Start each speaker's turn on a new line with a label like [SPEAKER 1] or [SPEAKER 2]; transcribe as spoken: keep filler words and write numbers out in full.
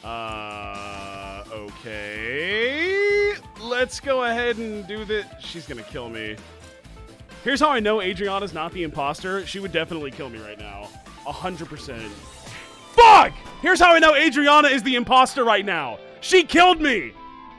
[SPEAKER 1] Uh, okay. Let's go ahead and do this. She's gonna kill me. Here's how I know Adriana's not the imposter. She would definitely kill me right now. A hundred percent. Fuck! Here's how I know Adriana is the imposter right now. She killed me!